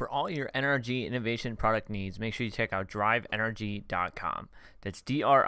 For all your NRG innovation product needs, make sure you check out driveNRG.com. That's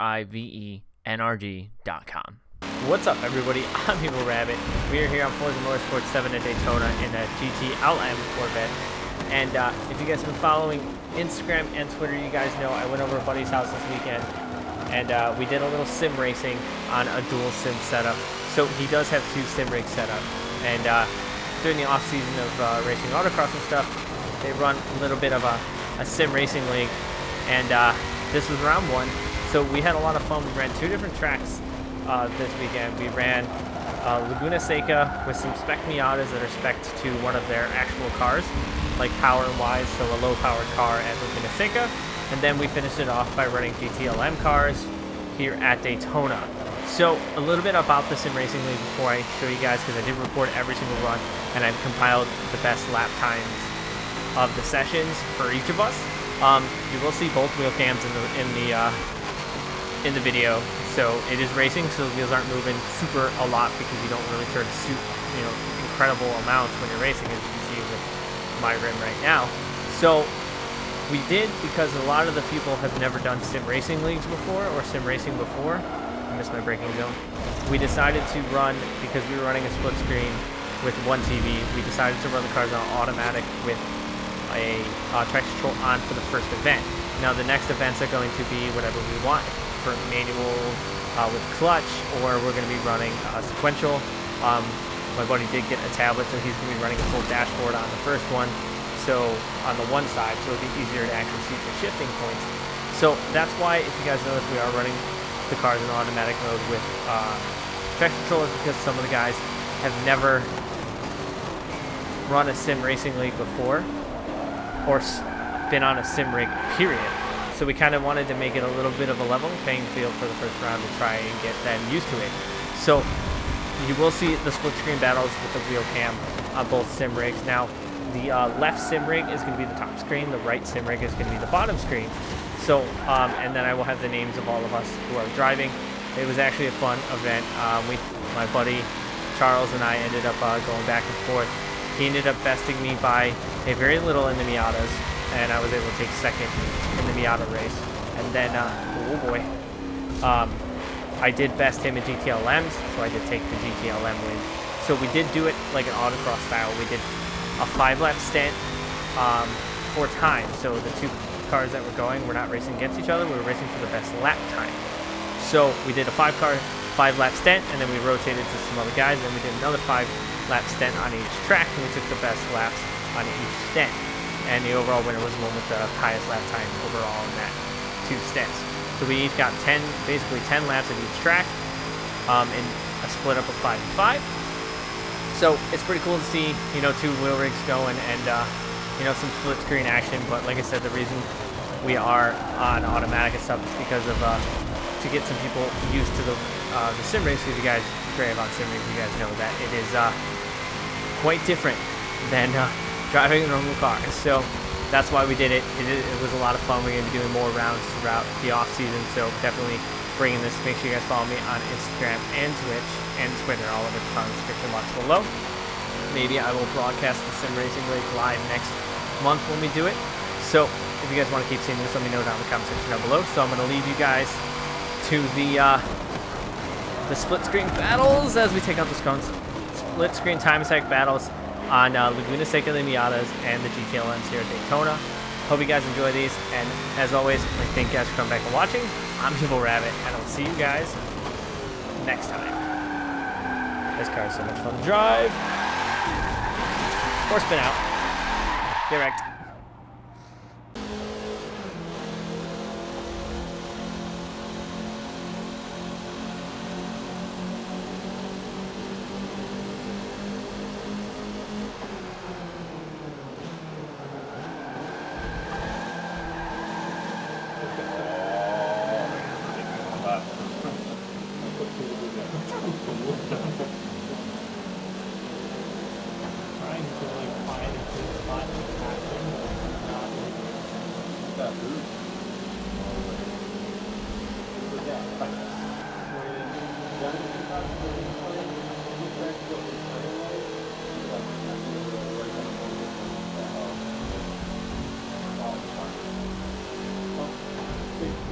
DRIVENRG.com. What's up, everybody? I'm EvlRabbit. We are here on Forza Motorsport 7 at Daytona in a GT Corvette. And if you guys have been following Instagram and Twitter, you guys know I went over to a buddy's house this weekend, and we did a little sim racing on a Duel Sim setup. So he does have two sim rigs set up, and during the off season of racing autocross and stuff, they run a little bit of a sim racing league, and this was round one. So we had a lot of fun. We ran two different tracks this weekend. We ran Laguna Seca with some spec Miatas that are spec'd to one of their actual cars, like power and wise, so a low-powered car at Laguna Seca. And then we finished it off by running GTLM cars here at Daytona. So a little bit about the sim racing league before I show you guys, because I did record every single run, and I've compiled the best lap times of the sessions for each of us. You will see both wheel cams in the video. So it is racing, so the wheels aren't moving super a lot because you don't really turn incredible amounts when you're racing, as you can see with my rim right now. So we did, because a lot of the people have never done sim racing leagues before or sim racing before. I missed my braking zone. We decided to run, because we were running a split screen with one TV, we decided to run the cars on automatic with a traction control on for the first event. Now the next events are going to be whatever we want, for manual with clutch, or we're going to be running sequential. My buddy did get a tablet, so he's going to be running a full dashboard on the first one, so on the one side, so it'll be easier to actually see for shifting points. So that's why, if you guys notice, we are running the cars in automatic mode with traction controllers, because some of the guys have never run a sim racing league before, or been on a sim rig, period. So we kind of wanted to make it a little bit of a level playing field for the first round to try and get them used to it. So you will see the split screen battles with the wheel cam on both sim rigs. Now the left sim rig is going to be the top screen, the right sim rig is going to be the bottom screen. So and then I will have the names of all of us who are driving. It was actually a fun event. My buddy Charles and I ended up going back and forth. He ended up besting me by a very little in the Miatas, and I was able to take second in the Miata race. And then, oh boy, I did best him in GTLMs, so I did take the GTLM win. So we did do it like an autocross style. We did a 5-lap stint 4 times. So the two cars that were going were not racing against each other. We were racing for the best lap time. So we did a 5-lap stint, and then we rotated to some other guys, and we did another 5-lap stint on each track, and we took the best laps on each stint. And the overall winner was the one with the highest lap time overall in that 2 stints. So we each got basically 10 laps at each track in a split up of 5 and 5. So it's pretty cool to see, 2 wheel rigs going and, some split screen action. But like I said, the reason we are on automatic and stuff is because of, to get some people used to the sim race. If you guys drive on sim race, you guys know that it is quite different than driving a normal car. So that's why we did it. It was a lot of fun. We're going to be doing more rounds throughout the off season, so definitely bringing this. Make sure you guys follow me on Instagram and Twitch and Twitter. All of it's on the description box below. Maybe I will broadcast the sim racing league live next month when we do it. So if you guys want to keep seeing this, let me know down in the comment section down below. So I'm going to leave you guys to the split screen battles as we take out the scones. Split screen time attack battles on Laguna Seca, the Miatas, and the GTLMs here at Daytona. Hope you guys enjoy these, and as always, thank you guys for coming back and watching. I'm EvlRabbit, and I'll see you guys next time. This car is so much fun to drive. Or spin out. Get wrecked.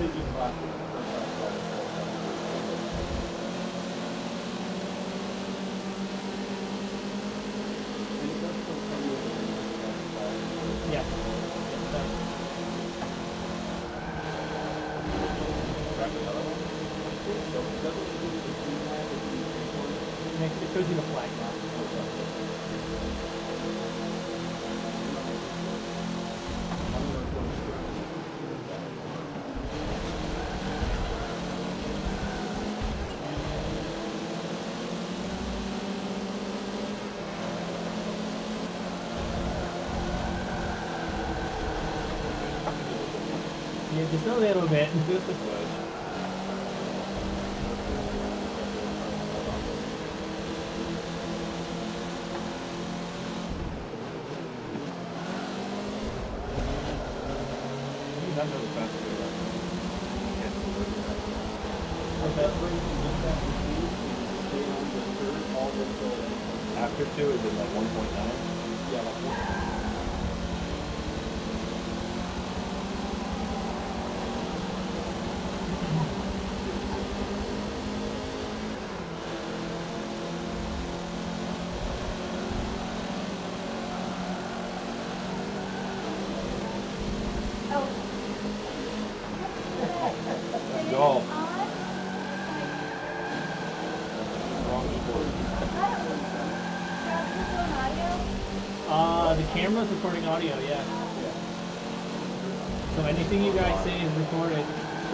Yeah. It shows you the flag now. Yeah, just a little bit. After 2 is it like 1.9? Yeah, like 1.9. Golf. The camera's recording audio, yeah. So anything you guys say is recorded.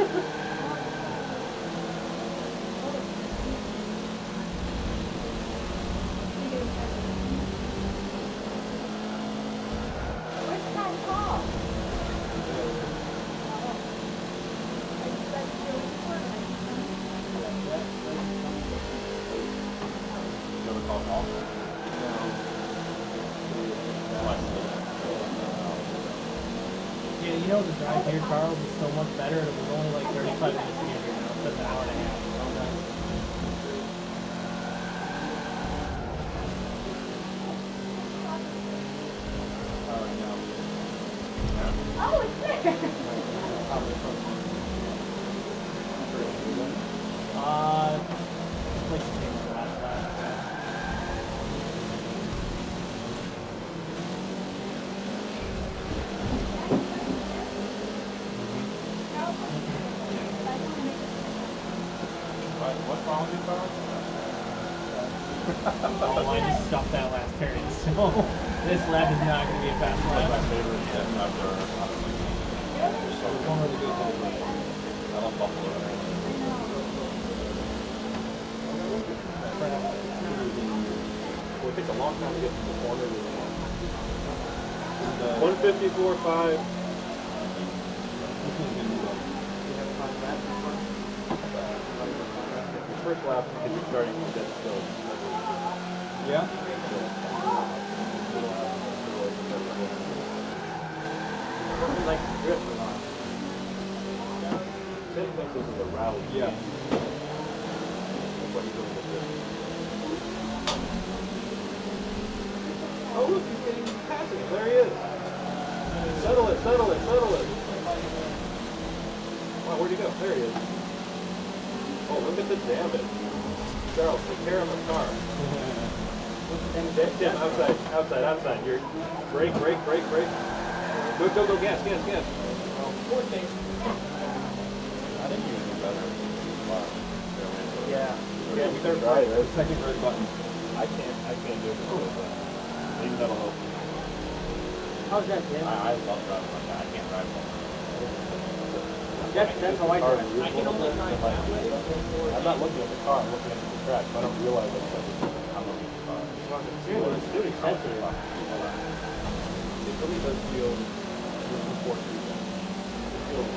Yeah, you know the drive here, Charles, is so much better. It was only like 35 minutes to get here now. It's an hour and a half. Oh, it's there! It's like the same as the last lap. What's wrong with your car? Oh, I just stopped that last turn, so this lap is not going to be a fast That's my lap. favorite step after so it's one really good thing. I love Buffalo. Well, it takes a long time to get to the corner. 154.5. First lap, because you're starting to get still. Yeah? Like drift or not? Same thinks this is a rally. Yeah. That's what he's doing with this. Oh look, he's getting passing. There he is. Settle it, settle it, settle it. Wow, where'd he go? There he is. Oh, look at the damage. Charles, take care of the car. Tim, outside, outside, outside. You're brake, brake, brake, brake. Go, go, go, gas, gas, gas. Poor thing. I think you would do better. Yeah. Yeah, we third right, the second red button. I can't do it. Maybe that'll help. How's that, Tim? I love driving like that. I can't drive like that. That's how I drive. I can only drive that way. I'm not looking at the car, I'm looking at the track, so I don't realize I'm looking at the car. It's really sensitive. It really does feel important. It feels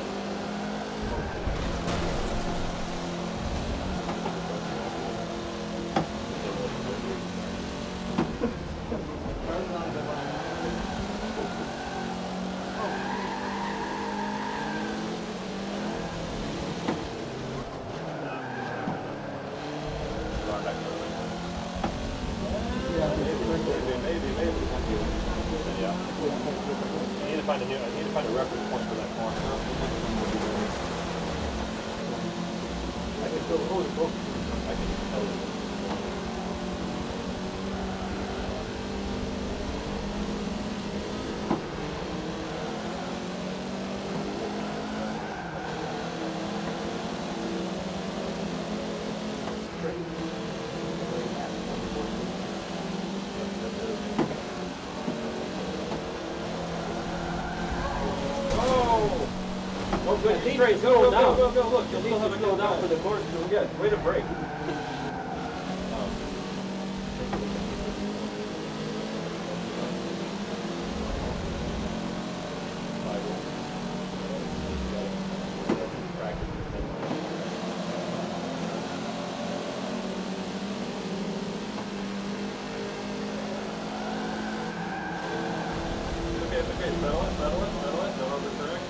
I need to find a reference point for that corner. So, holy smoke. I can tell you. Straight, go down. Go, look. You'll still have to go down for the course. Yeah, way to break. Okay, settle it. Don't overcorrect.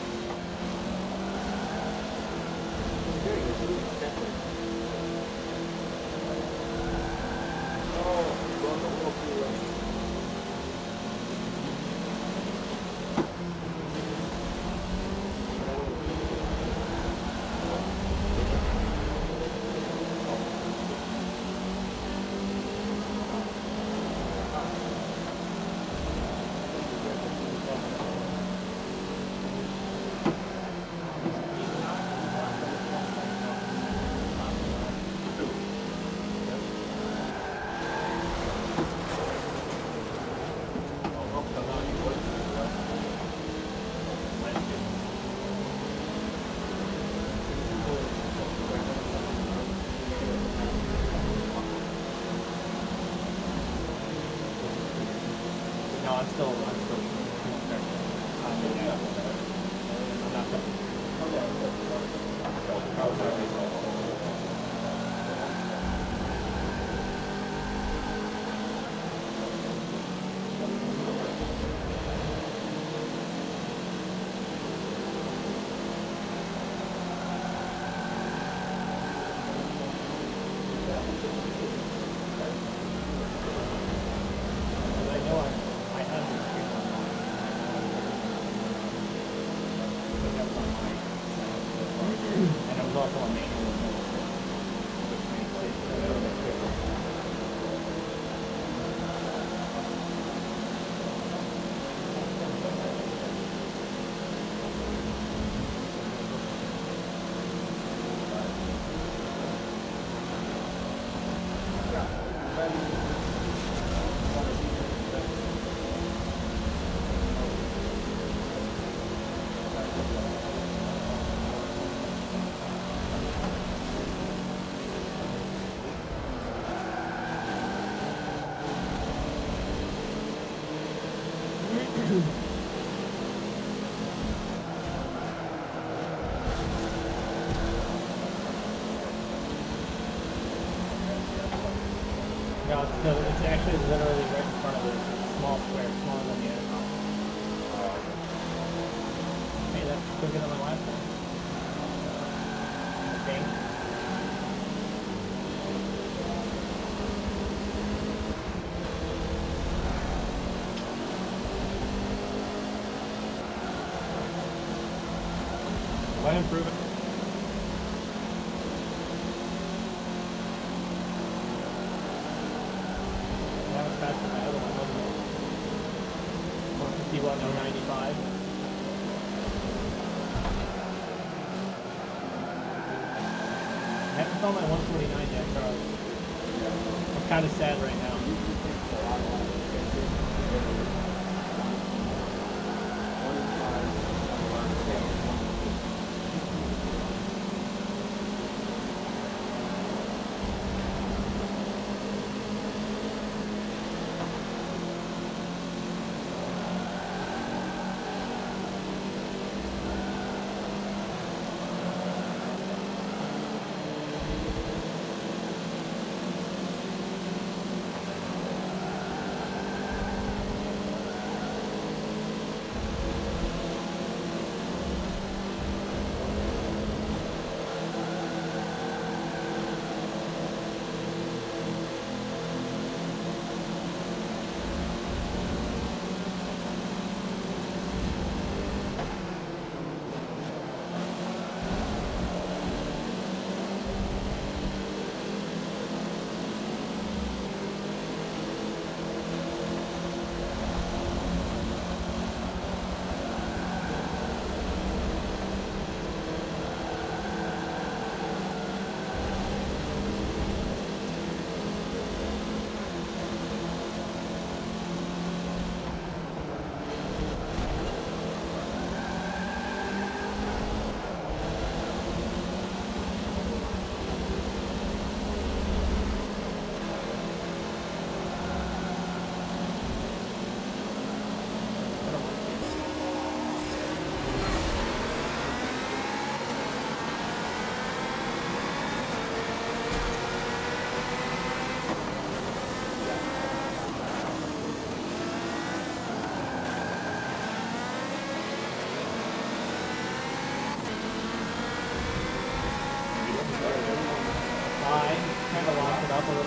I'm still I'm not No, it's actually literally right in front of it. It's a small square, smaller than the intercom. Hey, that's quicker than my last one. Okay. Why improve it? Faster than my other one, wasn't it? 151, no 95. I haven't found my 149 yet, Charles. I'm kind of sad right now.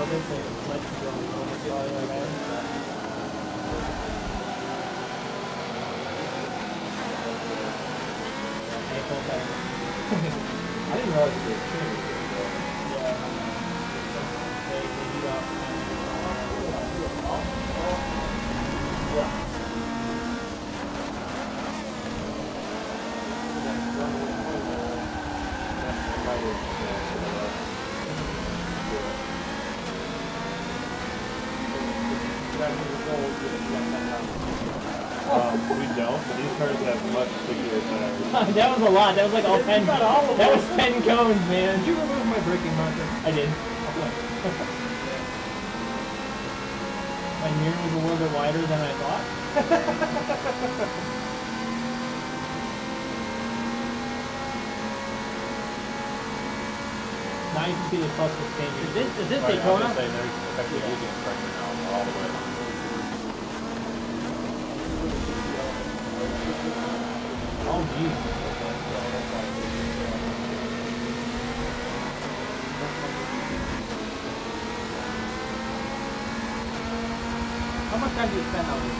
bit, so it's like you go almost all the way around. I didn't realize it was changed. Yeah. They heat up. Yeah. We don't, but these cars have much stickier tires. That was a lot. That was like all 10. That was 10 cones, man. Did you remove my braking marker? I did. My mirror was a little bit wider than I thought. Now you can see the plus 15. Is this Daytona? They're effectively using a pressure now all the way along. Oh, geez. How much time do you spend on this?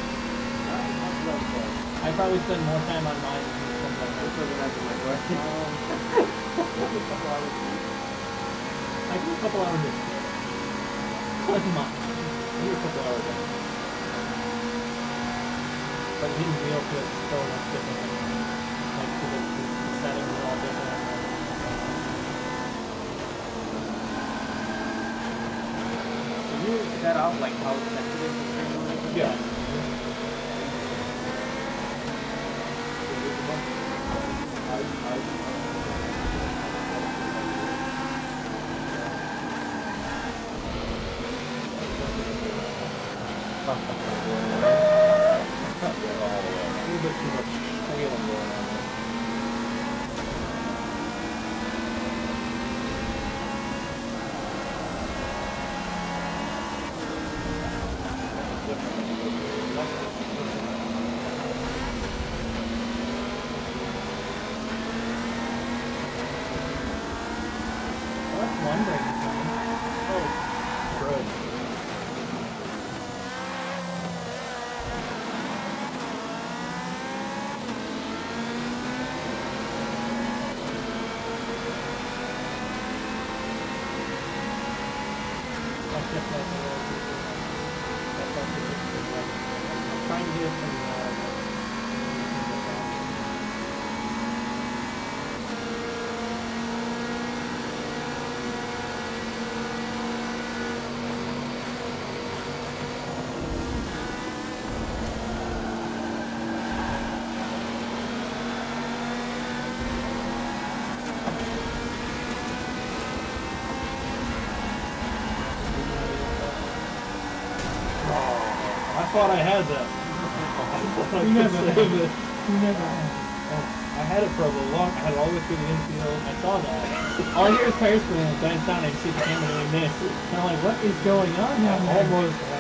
I probably spend more time on mine than something like that. That's answer my question. I do a couple hours a day. Not much. I do a couple hours a day. But these wheel clips so much different. Like the settings are all different. Can you set up like how sensitive the screen is? Yeah. A little bit too much squealing going on there. What's one braking sign? Oh, good. Trying to get it from I thought I had that. You never saved it. You never had. Oh, I had it for a long. I had it all the way through the infield. I saw that. All I hear is tires spinning and bend down. I see the camera doing this. And I'm like, what is going on? I almost had